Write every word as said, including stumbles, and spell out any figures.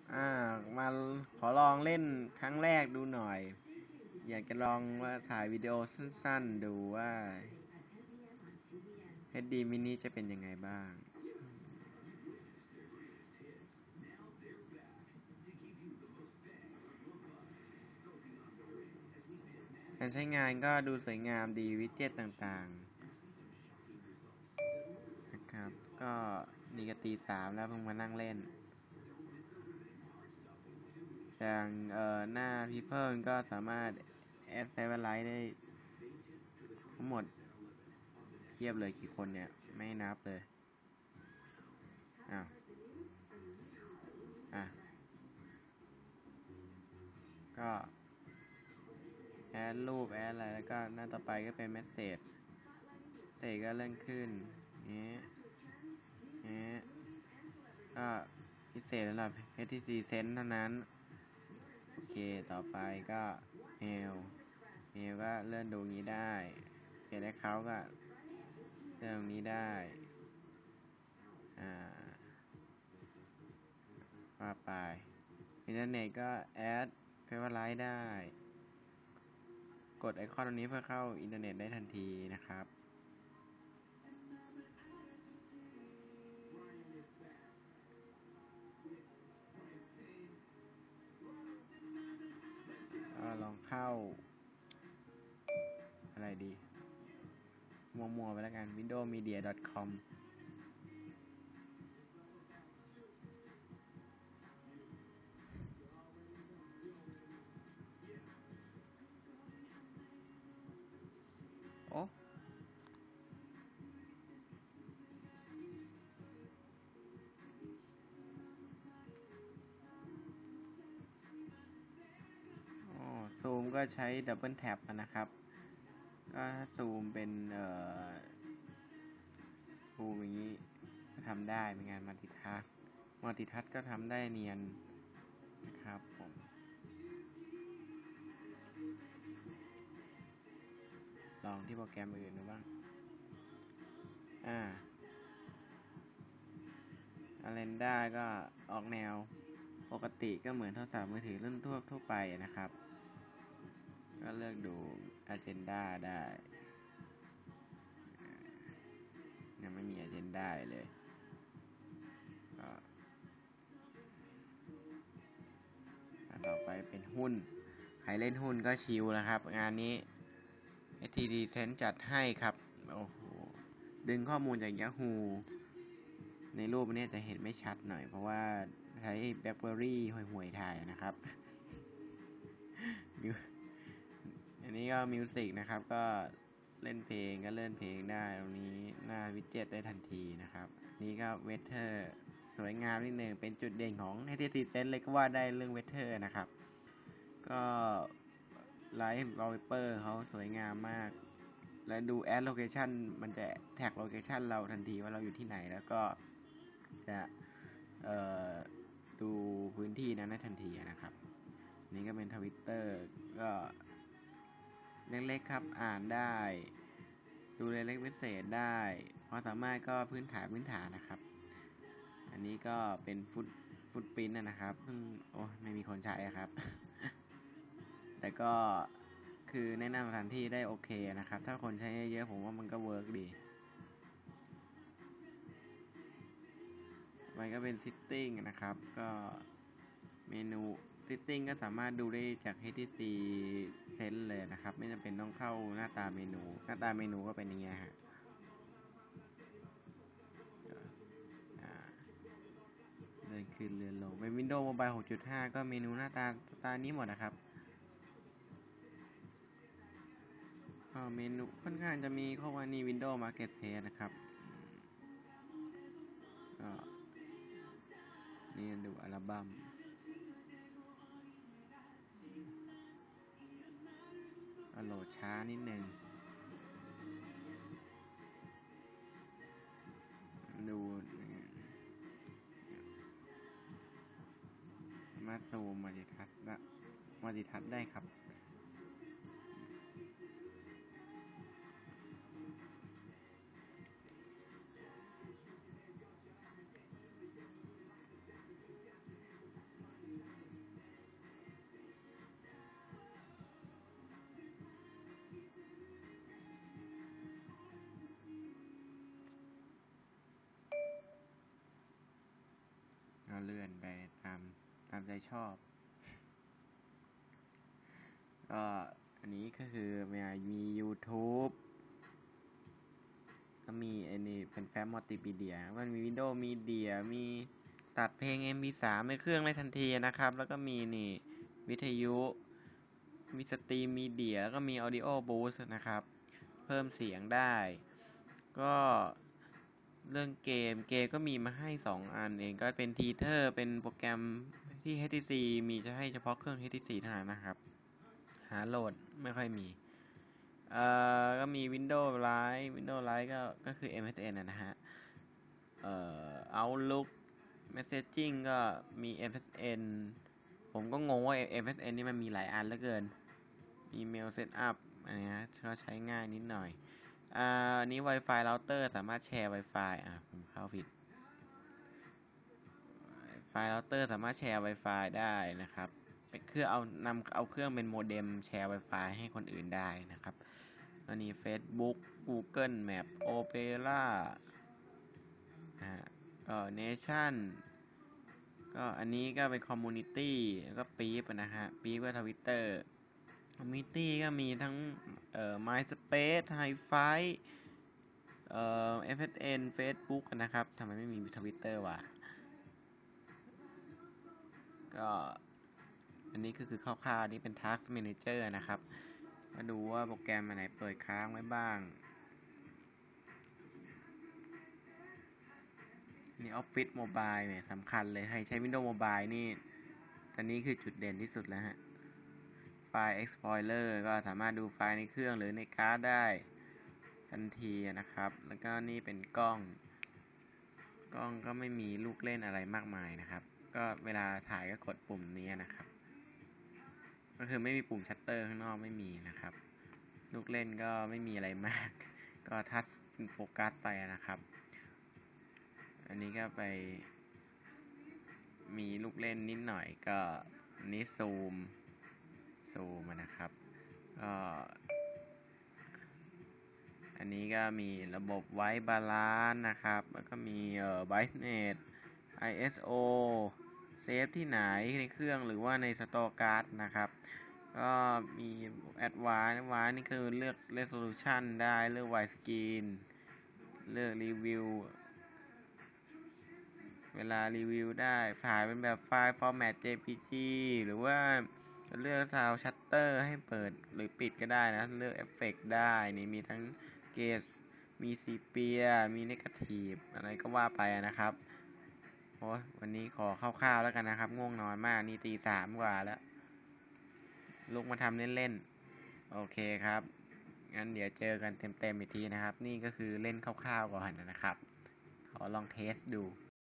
อ่ามาขอลองเล่นครั้งแรกดูหน่อยอยากจะลองว่าถ่ายวิดีโอสั้นๆดูว่า เอช ดี Mini จะเป็นยังไงบ้างการใช้งานก็ดูสวยงามดีวิดเจ็ตต่างๆนะครับก็นี่ก็ตีสามแล้วเพิ่งมานั่งเล่นอย่างเอ่อหน้า People ก็สามารถแอด Favorite ได้ทั้งหมดเทียบเลยกี่คนเนี่ยไม่นับเลยอ้าวอ่ะก็แอดรูปแอดอะไรแล้วก็หน้าต่อไปก็เป็นเมสเสจเสจก็เลื่อนขึ้นนี้นี้ก็พิเศษสำหรับ เอช ที ซี Sense เท่านั้นโอเคต่อไปก็เมลเมลก็เลื่อนดูงี้ได้เขียนให้เขาก็เลื่อนตรงนี้ได้อ่าว่าไปอินเทอร์เน็ตก็แอดเฟเวอร์ไลท์ได้กดไอคอนตรงนี้เพื่อเข้าอินเทอร์เน็ตได้ทันทีนะครับก็ลองเข้าอะไรดีมัวๆไปแล้วกัน วินโดว์มีเดีย ดอท คอม โอ้ซูมก็ใช้ดับเบิลแท็บนะครับก็ถ้าซูมเป็นเอ่อซูมอย่างนี้ก็ทำได้เป็นงานมัลติทัสมัลติทัสก็ทำได้เนียนนะครับผมลองที่โปรแกรมอื่นดูบ้างอ่าอาเรนด้าก็ออกแนวปกติก็เหมือนโทรศัพท์มือถือรุ่นทั่วทั่วไปนะครับก็เลือกดู Agenda ได้ยังไม่มี Agenda เลยก็ต่อไปเป็นหุ้นใครเล่นหุ้นก็ชิลนะครับงานนี้ เอช ที ดี Sense จัดให้ครับโอ้โหดึงข้อมูลจาก Yahoo ในรูปนี้จะเห็นไม่ชัดหน่อยเพราะว่าใช้ BlackBerry ห่วยๆถ่ายนะครับอันนี้ก็มิวสิกนะครับก็เล่นเพลงก็เล่นเพลงได้ตรงนี้หน้าวิดเจ็ตได้ทันทีนะครับนี่ก็เวเทอร์สวยงามนิดนึงเป็นจุดเด่นของ เอช ที ดี Sense เลยก็ว่าได้เรื่องเวเทอร์นะครับก็ไลฟ์วอลเปเปอร์เขาสวยงามมากและดูแอดโลเคชันมันจะแท็กโลเคชันเราทันทีว่าเราอยู่ที่ไหนแล้วก็จะเอ่อดูพื้นที่นั้นได้ทันทีนะครับนี่ก็เป็นทวิตเตอร์ก็เล็กๆครับอ่านได้ดูเล็กๆพิเศษได้ความสามารถก็พื้นฐานพื้นฐานนะครับอันนี้ก็เป็นฟุตฟุตปรินท์นะครับซึ่งโอ้ไม่มีคนใช้ครับแต่ก็คือแนะนำสถานที่ได้โอเคนะครับถ้าคนใช้เยอะๆผมว่ามันก็เวิร์กดีมันก็เป็นซิตติ้งนะครับก็เมนูซิตติ้งก็สามารถดูได้จาก เอช ที ซี Sense เลยนะครับไม่จำเป็นต้องเข้าหน้าตาเมนูหน้าตาเมนูก็เป็นอย่างเงี้ยฮะเดินขึ้นเรือนลงเป็น Windows Mobile หกจุดห้า ก็เมนูหน้าตาตานี้หมดนะครับก็เมนูค่อนข้างจะมีข้อว่านี่ Windows Marketplace นะครับก็นี่ดูอัลบั้มโหลดช้านิดนึงดูมาซูมมัลติทัสมัลติทัสได้ครับก็เลื่อนไปตามตามใจชอบ ก็อันนี้ก็คือมี YouTube ก็มีอันนี้เป็นแฟ้มมัลติมีเดียมันมี Windows Media มีตัดเพลง เอ็ม พี สาม ในเครื่องได้ทันทีนะครับแล้วก็มีนี่วิทยุมีสตรีมมีเดียแล้วก็มี Audio Boost นะครับเพิ่มเสียงได้ก็เรื่องเกมเกมก็มีมาให้สองอันเองก็เป็นทีเทอร์เป็นโปรแกรมที่ เอช ที ซี มีจะให้เฉพาะเครื่อง เอช ที ซี เท่านั้นนะครับหาโหลดไม่ค่อยมีเอ่อก็มี Windows Live Windows Live ก็ก็คือ เอ็ม เอส เอ็น นะฮะเอ่อ Outlook Messaging ก็มี เอ็ม เอส เอ็น ผมก็งงว่า เอ็ม เอส เอ็น นี่มันมีหลายอันเหลือเกินอีเมลเซตอัพอันนี้ก็ใช้ง่ายนิดหน่อยอ่านี้ Wi-Fi router สามารถแชร์ Wi-Fi อ่ะผมเข้าผิด Wi-Fi router สามารถแชร์ Wi-Fi ได้นะครับเป็นเครื่องเอานำเอาเครื่องเป็นโมเด็มแชร์ Wi-Fi ให้คนอื่นได้นะครับอันนี้ Facebook Google Map Opera อ่าก็ Nation ก็อันนี้ก็เป็น Community แล้วก็ปี๊บนะฮะปี๊บก็ Twitter Community ก็มีทั้งเอ่อ MySpace Hi-Fi เอ่อ เอฟ เอส เอ็น Facebook นะครับทำไมไม่มี Twitter วะก็อันนี้ก็คือคร่าวๆนี้เป็น Task Manager นะครับมาดูว่าโปรแกรมอันไหนเปิดค้างไว้บ้างนี่ Office Mobile เนี่ยสำคัญเลยให้ใช้ Windows Mobile นี่ตอนนี้คือจุดเด่นที่สุดแล้วฮะไฟล์ Explorer ก็สามารถดูไฟล์ในเครื่องหรือในการ์ดได้ทันทีนะครับแล้วก็นี่เป็นกล้องกล้องก็ไม่มีลูกเล่นอะไรมากมายนะครับก็เวลาถ่ายก็กดปุ่มนี้นะครับก็คือไม่มีปุ่มชัตเตอร์ข้างนอกไม่มีนะครับลูกเล่นก็ไม่มีอะไรมากก็ทัชโฟกัสไปนะครับอันนี้ก็ไปมีลูกเล่นนิดหน่อยก็นี้ซูมซูมนะครับก็อันนี้ก็มีระบบไวท์บาลานซ์นะครับแล้วก็มีเอ่อ Brightness ไอ เอส โอ เซฟที่ไหนในเครื่องหรือว่าในสตอร์การ์ดนะครับก็มี Advanced Advanced นี่คือเลือก Resolution ได้เลือก Widescreen เลือกรีวิวเวลารีวิวได้ถ่ายเป็นแบบไฟล์ format เจ พี จี หรือว่าจะเลือก Sound Shutter ให้เปิดหรือปิดก็ได้นะเลือกเอฟเฟกต์ได้นี่มีทั้งเกจมีซีเปียมีเนกาทีฟอะไรก็ว่าไปนะครับโอ้วันนี้ขอคร่าวๆแล้วกันนะครับง่วงนอนมากนี่ตีสามกว่าแล้วลุกมาทำเล่นๆโอเคครับงั้นเดี๋ยวเจอกันเต็มๆอีกทีนะครับนี่ก็คือเล่นคร่าวๆก่อนนะครับขอลองเทสดู